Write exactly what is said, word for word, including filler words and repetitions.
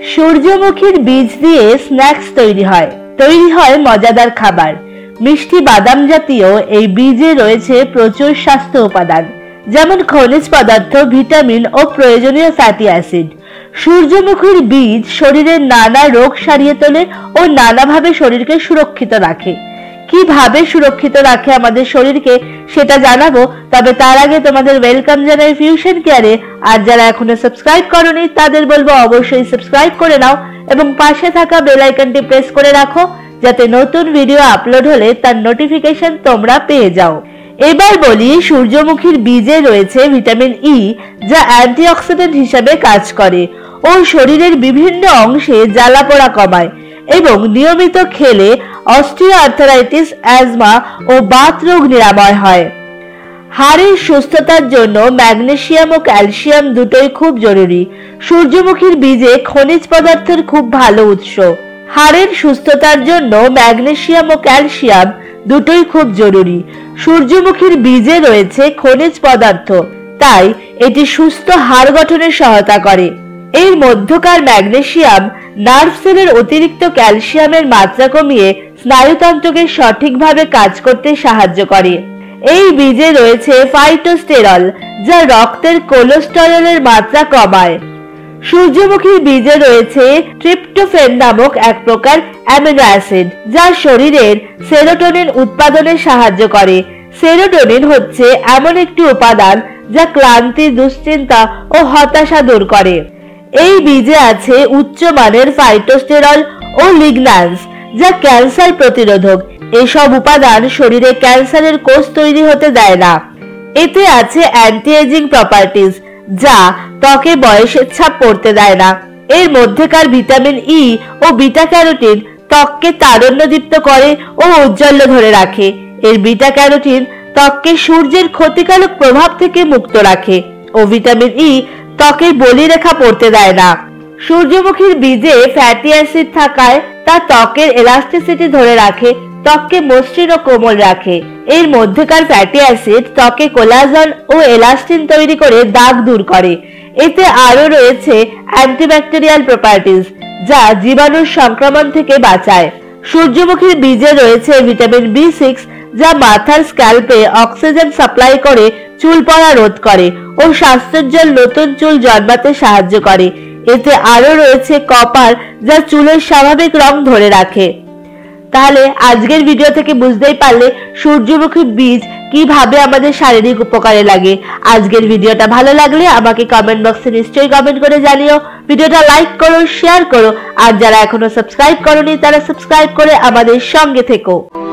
সূর্যমুখীর বীজ দিয়ে স্ন্যাক্স তৈরি হয় তৈরি হয় মজাদার খাবার। মিষ্টি বাদাম জাতীয় এই বীজে রয়েছে প্রচুর স্বাস্থ্য উপাদান, যেমন খনিজ পদার্থ, ভিটামিন ও প্রয়োজনীয় ফ্যাটি অ্যাসিড। সূর্যমুখীর বীজ শরীরের নানা রোগ সারিয়ে তোলে ও নানাভাবে শরীরকে সুরক্ষিত রাখে। কিভাবে সুরক্ষিত রাখে আমাদের শরীরকে সেটা জানাবো, তবে তার আগে তোমাদের ওয়েলকাম জানাই ফিউশন কেয়ারে। আর যারা এখনো সাবস্ক্রাইব করোনি তাদের বলবো অবশ্যই সাবস্ক্রাইব করে নাও এবং পাশে থাকা বেল আইকনটি প্রেস করে রাখো, যাতে নতুন ভিডিও আপলোড হলে তার নোটিফিকেশন তোমরা পেয়ে যাও। এবার বলি, সূর্যমুখীর বীজে রয়েছে ভিটামিন ই, যা অ্যান্টিঅক্সিডেন্ট হিসেবে কাজ করে ও শরীরের বিভিন্ন অংশে জ্বালাপোড়া কমায় এবং নিয়মিত খেলে অস্টিওআর্থারাইটিস, অ্যাজমা ও বাত রোগ নিরাময় হয়। হাড়ের সুস্থতার জন্য ম্যাগনেসিয়াম ও ক্যালসিয়াম দুটোই খুব জরুরি। সূর্যমুখীর বীজে খনিজ পদার্থের খুব ভালো উৎস। হাড়ের সুস্থতার জন্য ম্যাগনেসিয়াম ও ক্যালসিয়াম দুটোই খুব জরুরি। সূর্যমুখীর বীজে রয়েছে খনিজ পদার্থ, তাই এটি সুস্থ হাড় গঠনে সহায়তা করে। এর মধ্যকার ম্যাগনেসিয়াম নার্ভ সেলের অতিরিক্ত ক্যালসিয়ামের মাত্রা কমিয়ে স্নায়ুতন্ত্রকে সঠিকভাবে কাজ করতে সাহায্য করে। এই বীজে রয়েছে ফাইটোস্টেরল, যা রক্তের কোলেস্টেরলের মাত্রা কমায়। সূর্যমুখীর বীজে রয়েছে ট্রিপ্টোফেন নামক এক প্রকার অ্যামিনো অ্যাসিড, যা শরীরের সেরোটোনিন উৎপাদনে সাহায্য করে। সেরোটোনিন হচ্ছে এমন একটি উপাদান যা ক্লান্তি, দুশ্চিন্তা ও হতাশা দূর করে। এই বীজে আছে উচ্চমানের ফাইটোস্টেরল ও লিগন্যান্স, যা ক্যান্সার প্রতিরোধক। এসব উপাদান শরীরে ক্যান্সারের কোষ তৈরি হতে দেয় না। এতে আছে অ্যান্টি এজিং প্রপার্টিজ, যা ত্বকে বয়সের ছাপ পড়তে দেয় না। এর মধ্যেকার ভিটামিন ই ও বিটা ক্যারোটিন ত্বককে তারুণ্যদীপ্ত করে ও উজ্জ্বল ধরে রাখে। এর বিটা ক্যারোটিন ত্বককে সূর্যের ক্ষতিকারক প্রভাব থেকে মুক্ত রাখে ও ভিটামিন ই ত্বকের বলিরেখা পড়তে দেয় না। সূর্যমুখীর বীজে ফ্যাটি অ্যাসিড থাকায় তা ত্বকের এলাস্টিসিটি ধরে রাখে, ত্বককে মসৃণ ও কোমল রাখে। এর মধ্যেকার ফ্যাটি অ্যাসিড ত্বকে কোলাজেন ও এলাস্টিন তৈরি করে দাগ দূর করে। এতে আরো রয়েছে অ্যান্টিব্যাকটেরিয়াল প্রপার্টিজ, যা জীবাণুর সংক্রমণ থেকে বাঁচায়। সূর্যমুখীর বীজে রয়েছে ভিটামিন বি সিক্স, যা মাথার স্ক্যাল্পে অক্সিজেন সাপ্লাই করে চুল পড়া রোধ করে ও স্বাস্থ্যোজ্জ্বল নতুন চুল জন্মাতে সাহায্য করে। এতে আরো রয়েছে কপার, যা চুলের স্বাভাবিক রং ধরে রাখে। তাহলে আজকের ভিডিও থেকে বুঝতেই পারলে সূর্যমুখীর বীজ কিভাবে আমাদের শারীরিক উপকারে লাগে। আজকের ভিডিওটা ভালো লাগলে আমাকে কমেন্ট বক্সে নিশ্চয়ই কমেন্ট করে জানিও। ভিডিওটা লাইক করো, শেয়ার করো, আর যারা এখনো সাবস্ক্রাইব করোনি তারা সাবস্ক্রাইব করে আমাদের সঙ্গে থেকো।